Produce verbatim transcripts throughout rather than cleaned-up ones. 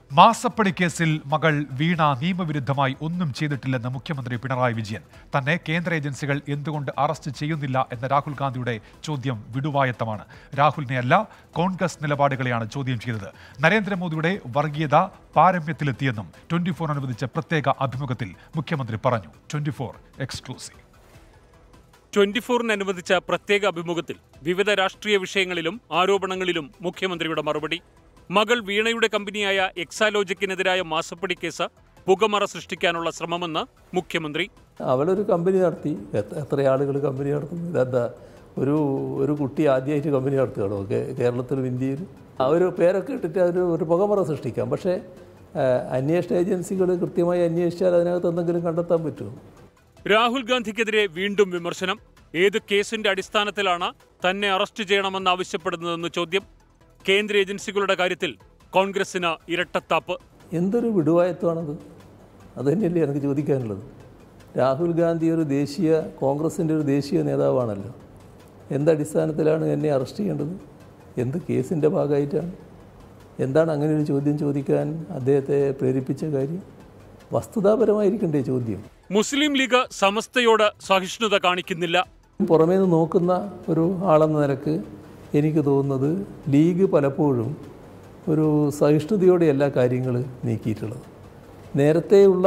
മാസപ്പടി കേസിൽ മകൾ വീണ നിയമവിരുദ്ധമായി ഒന്നും ചെയ്തിട്ടില്ലെന്ന് മുഖ്യമന്ത്രി പിണറായി വിജയൻ. തന്നെ കേന്ദ്ര ഏജൻസികൾ എന്തുകൊണ്ട് അറസ്റ്റ് ചെയ്യുന്നില്ല എന്ന രാഹുൽ ഗാന്ധിയുടെ ചോദ്യം വിടുവായത്തമാണ്. രാഹുലിനെയല്ല, കോൺഗ്രസ് നിലപാടുകളെയാണ് ചോദ്യം ചെയ്തത്. നരേന്ദ്രമോദിയുടെ വർഗീയത പാരമ്യത്തിലെത്തിയെന്നും ട്വന്റി ഫോർ അനുവദിച്ച പ്രത്യേക അഭിമുഖത്തിൽ മുഖ്യമന്ത്രി പറഞ്ഞു. Twenty four exclusive. ട്വന്റി ഫോറിന് അനുവദിച്ച പ്രത്യേക അഭിമുഖത്തിൽ വിവിധ രാഷ്ട്രീയ വിഷയങ്ങളിലും ആരോപണങ്ങളിലും മുഖ്യമന്ത്രിയുടെ മറുപടി. മകൾ വീണയുടെ കമ്പനിയായ എക്സാലോജിക്കിനെതിരായ മാസപ്പടി കേസ് പുകമറ സൃഷ്ടിക്കാനുള്ള ശ്രമമെന്ന് മുഖ്യമന്ത്രി. അവളൊരു കമ്പനി നടത്തി, എത്ര ആളുകൾ കമ്പനി നടത്തുന്നു? ഇതെന്താ ഒരു ഒരു കുട്ടി ആദ്യമായിട്ട് കമ്പനി നടത്തുകയാണോ കേരളത്തിലും ഇന്ത്യയിലും? ആ ഒരു പേരൊക്കെ ഇട്ടിട്ട് അതിന് ഒരു പുകമറ സൃഷ്ടിക്കാം. പക്ഷേ അന്വേഷണ ഏജൻസികൾ കൃത്യമായി അന്വേഷിച്ചാൽ അതിനകത്ത് എന്തെങ്കിലും കണ്ടെത്താൻ പറ്റുമോ? രാഹുൽ ഗാന്ധിക്കെതിരെ വീണ്ടും വിമർശനം. ഏത് കേസിന്റെ അടിസ്ഥാനത്തിലാണ് തന്നെ അറസ്റ്റ് ചെയ്യണമെന്നാവശ്യപ്പെടുന്നതെന്ന് ചോദ്യം. കേന്ദ്ര ഏജൻസികളുടെ കാര്യത്തിൽ കോൺഗ്രസിന് ഇരട്ടത്താപ്പ്. എന്തൊരു വിടുവായത്വമാണത്? അത് തന്നെയല്ലേ എനിക്ക് ചോദിക്കാനുള്ളത്. രാഹുൽ ഗാന്ധി ഒരു ദേശീയ കോൺഗ്രസിൻ്റെ ഒരു ദേശീയ നേതാവാണല്ലോ. എന്തടിസ്ഥാനത്തിലാണ് എന്നെ അറസ്റ്റ് ചെയ്യേണ്ടത്? എന്ത് കേസിൻ്റെ ഭാഗമായിട്ടാണ്? എന്താണ് അങ്ങനെ ഒരു ചോദ്യം ചോദിക്കാൻ അദ്ദേഹത്തെ പ്രേരിപ്പിച്ച കാര്യം? വസ്തുതാപരമായിരിക്കണ്ടേ ചോദ്യം? മുസ്ലിം ലീഗ് സമസ്തയോട് സഹിഷ്ണുത കാണിക്കുന്നില്ല. പുറമേ നിന്ന് നോക്കുന്ന ഒരു ആളെന്ന നിലക്ക് എനിക്ക് തോന്നുന്നത് ലീഗ് പലപ്പോഴും ഒരു സഹിഷ്ണുതയോടെ എല്ലാ കാര്യങ്ങൾ നീക്കിയിട്ടുള്ളത്. നേരത്തെയുള്ള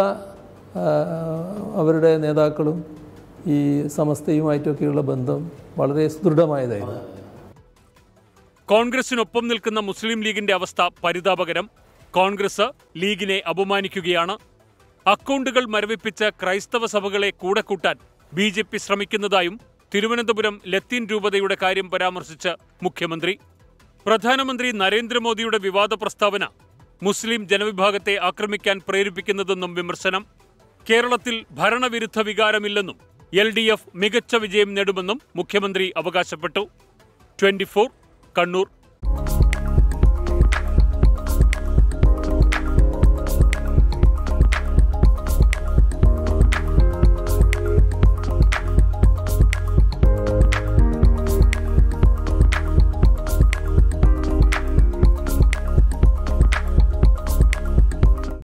അവരുടെ നേതാക്കളും ഈ സമസ്തയുമായിട്ടൊക്കെയുള്ള ബന്ധം വളരെ സുദൃഢമായതായിരുന്നു. കോൺഗ്രസിനൊപ്പം നിൽക്കുന്ന മുസ്ലിം ലീഗിന്റെ അവസ്ഥ പരിതാപകരം. കോൺഗ്രസ് ലീഗിനെ അപമാനിക്കുകയാണ്. അക്കൗണ്ടുകൾ മരവിപ്പിച്ച് ക്രൈസ്തവ സഭകളെ കൂടെ കൂട്ടാൻ ബി ജെ പി ശ്രമിക്കുന്നതായും തിരുവനന്തപുരം ലത്തീൻ രൂപതയുടെ കാര്യം പരാമർശിച്ച് മുഖ്യമന്ത്രി. പ്രധാനമന്ത്രി നരേന്ദ്രമോദിയുടെ വിവാദ പ്രസ്താവന മുസ്ലിം ജനവിഭാഗത്തെ ആക്രമിക്കാൻ പ്രേരിപ്പിക്കുന്നതെന്നും വിമർശനം. കേരളത്തിൽ ഭരണവിരുദ്ധ വികാരമില്ലെന്നും എൽ ഡി എഫ് മികച്ച വിജയം നേടുമെന്നും മുഖ്യമന്ത്രി അവകാശപ്പെട്ടു. Twenty four Kannur.